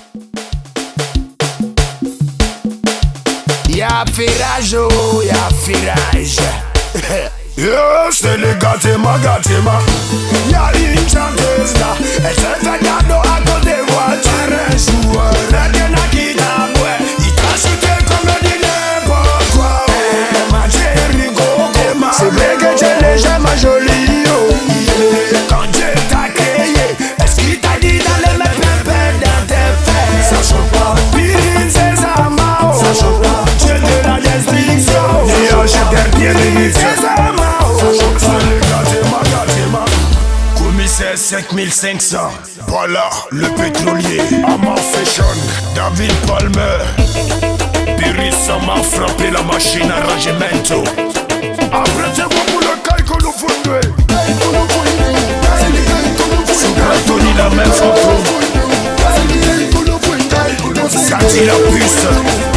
Y'a firage, oh, y'a firage. Yo, c'est le gâtema. Y'a une chanteuse là, elle se fait cadeau à cause des voitures. Un joueur, maintenant qui t'a ouais, il t'a shooté comme le dit n'importe quoi. Ma chérie Coco, c'est vrai que tu l'es jamais jolie. Oh, yeah. Quand Dieu t'a créé, est-ce qu'il t'a dit d'aller mettre pépé dans tes fesses? Ça chauffe pas. Pirine, c'est ça, Mao. Ça chauffe pas. Dieu de la destruction. Yo, j'ai dernier limite. C'est ça, Mao. Commissaire 5500, voilà le pétrolier. Ama Fashion, David Palmer. Pirissa m'a frappé la machine à rangement. Après c'est bon pour le caille que nous fondons. Sous Tony la même photo. Sati la puce.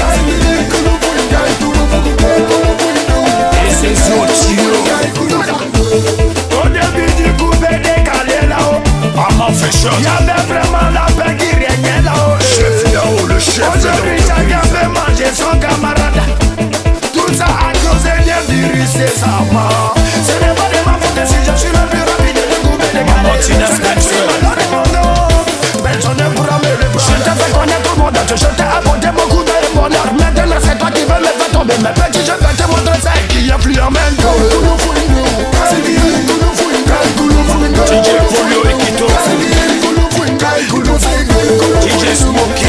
Et ses autres. Au début du coupé décalé là-haut, Ama Fashion, y'avait vraiment la paix qui régnait là-haut. chef là-haut, le chef Aujourd'hui chacun veut manger son camarade. Tout ça à cause du riz, c'est ça mort. Ce n'est pas de ma faute si je suis le plus rapide de coupé décalé. Martina Spencer. Personne ne pourra me reprendre. Je te fais connaître tout le monde, je t'ai apporté beaucoup de bonheur. Maintenant c'est toi qui veux me faire tomber. Mes petits, je vais te montrer ça qui est plus en même temps. DJ Polio et Kito, DJ Smokey,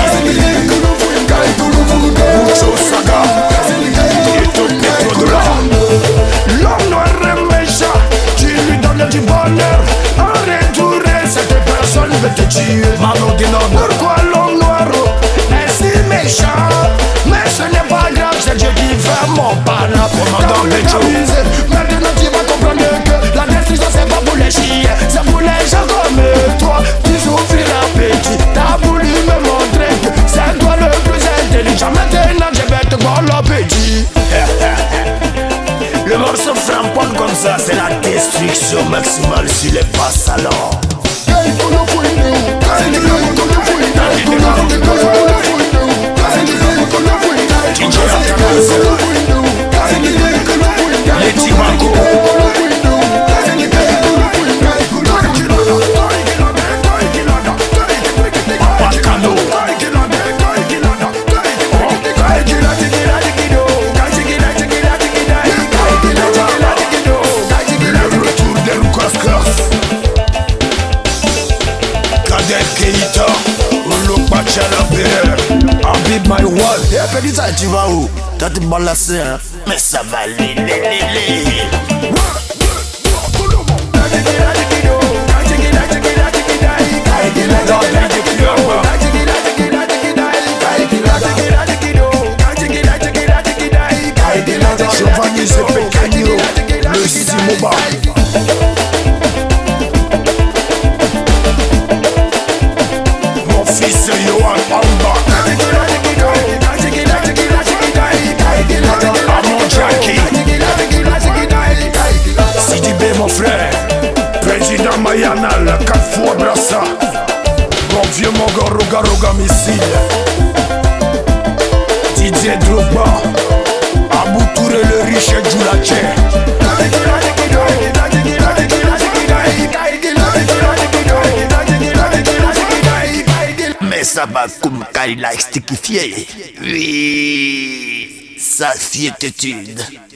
Mucho Saga, et tout Petrodollar. L'homme noir est méchant, tu lui donnes du bonheur. En retour, cette personne veut te tuer. Mano Dinon, Pourquoi l'homme noir est si méchant? Mais ce n'est pas grave, c'est Dieu qui fait mon panneau. Commandant Benjo. Maintenant tu vas comprendre que la destruction c'est pas pour les chiens, c'est pour les gens comme toi qui souffrent l'appétit. T'as voulu me montrer que c'est toi le plus intelligent. Maintenant je vais te voir l'appétit. Le morceau framponne comme ça, c'est la destruction maximale sur les passes alors. DJ Athanase, Leti Mako, Papa Kano, le retour de Lucas Class, Kader Keita, Olopa Chalapere, Habib My Wall. Et petit ça tu vas où? Toi tu balances hein? Mais ça va lélé. Giovanni Zepecagno, le Simoba. Mon fils Johan Amba, Amon Jackie, Sidi B mon frère, président Mayanal, 4 fois Brassa, mon vieux Mogo Roga Missile, Didier Drogba, Abou Touré le riche et Djoulaché. Mais ça va comme Kyle like stickifié. Oui, sa fiétude.